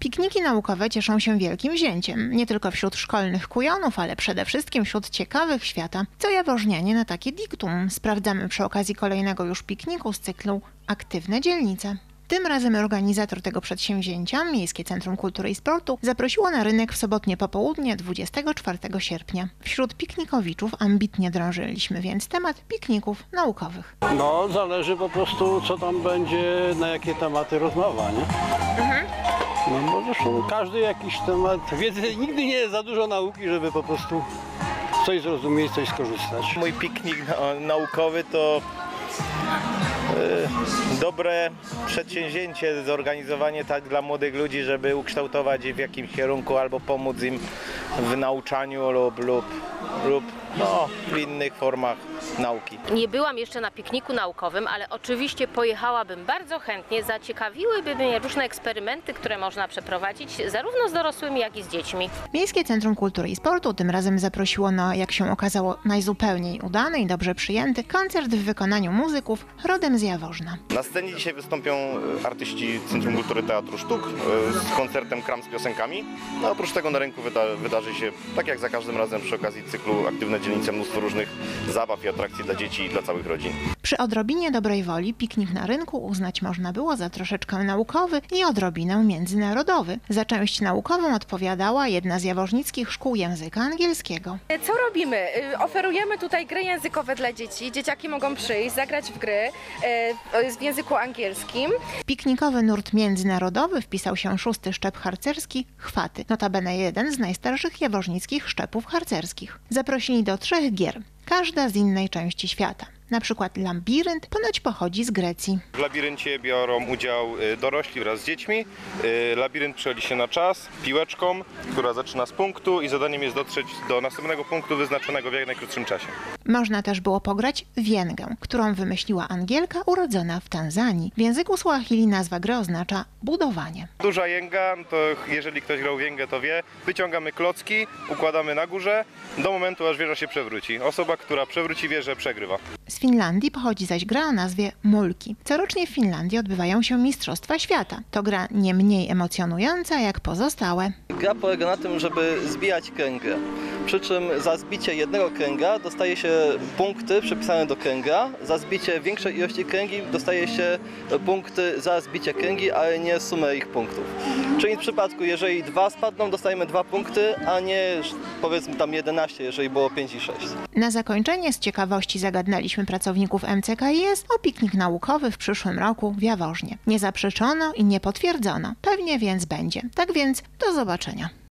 Pikniki naukowe cieszą się wielkim wzięciem, nie tylko wśród szkolnych kujonów, ale przede wszystkim wśród ciekawych świata. Co jaworznianie na takie diktum sprawdzamy przy okazji kolejnego już pikniku z cyklu Aktywne dzielnice. Tym razem organizator tego przedsięwzięcia, Miejskie Centrum Kultury i Sportu, zaprosiło na rynek w sobotnie popołudnie 24 sierpnia. Wśród piknikowiczów ambitnie drążyliśmy więc temat pikników naukowych. No, zależy po prostu, co tam będzie, na jakie tematy rozmowa, nie? No bo zresztą każdy jakiś temat, wiedzy, nigdy nie jest za dużo nauki, żeby po prostu coś zrozumieć, coś skorzystać. Mój piknik naukowy to dobre przedsięwzięcie, zorganizowanie tak dla młodych ludzi, żeby ukształtować je w jakimś kierunku albo pomóc im w nauczaniu lub w innych formach nauki. Nie byłam jeszcze na pikniku naukowym, ale oczywiście pojechałabym bardzo chętnie. Zaciekawiłyby mnie różne eksperymenty, które można przeprowadzić zarówno z dorosłymi, jak i z dziećmi. Miejskie Centrum Kultury i Sportu tym razem zaprosiło na, jak się okazało, najzupełniej udany i dobrze przyjęty koncert w wykonaniu muzyków rodem z Jaworzna. Na scenie dzisiaj wystąpią artyści Centrum Kultury Teatru Sztuk z koncertem Kram z piosenkami. No, oprócz tego na rynku wydarzy się, tak jak za każdym razem przy okazji cyklu Aktywne dzielnice, mnóstwo różnych zabaw i atrakcji dla dzieci i dla całych rodzin. Przy odrobinie dobrej woli piknik na rynku uznać można było za troszeczkę naukowy i odrobinę międzynarodowy. Za część naukową odpowiadała jedna z jaworznickich szkół języka angielskiego. Co robimy? Oferujemy tutaj gry językowe dla dzieci. Dzieciaki mogą przyjść, zagrać w gry w języku angielskim. Piknikowy nurt międzynarodowy wpisał się 6. szczep harcerski Chwaty, notabene jeden z najstarszych jaworznickich szczepów harcerskich. Zaprosili do 3 gier, każda z innej części świata. Na przykład labirynt ponoć pochodzi z Grecji. W labiryncie biorą udział dorośli wraz z dziećmi. Labirynt przechodzi się na czas piłeczką, która zaczyna z punktu i zadaniem jest dotrzeć do następnego punktu wyznaczonego w jak najkrótszym czasie. Można też było pograć w jęgę, którą wymyśliła Angielka urodzona w Tanzanii. W języku Suahili nazwa gry oznacza budowanie. Duża jęga, to jeżeli ktoś grał w jęgę, to wie, wyciągamy klocki, układamy na górze do momentu, aż wieża się przewróci. Osoba, która przewróci wieżę, przegrywa. Z Finlandii pochodzi zaś gra o nazwie Mulki. Corocznie w Finlandii odbywają się Mistrzostwa Świata. To gra nie mniej emocjonująca jak pozostałe. Gra polega na tym, żeby zbijać kręgę. Przy czym za zbicie jednego kręga dostaje się punkty przypisane do kręga. Za zbicie większej ilości kręgi dostaje się punkty za zbicie kręgi, ale nie sumę ich punktów. Czyli w przypadku, jeżeli 2 spadną, dostajemy 2 punkty, a nie powiedzmy tam 11, jeżeli było 5 i 6. Na zakończenie z ciekawości zagadnęliśmy pracowników MCKiS o piknik naukowy w przyszłym roku w Jaworznie. Nie zaprzeczono i nie potwierdzono. Pewnie więc będzie. Tak więc do zobaczenia.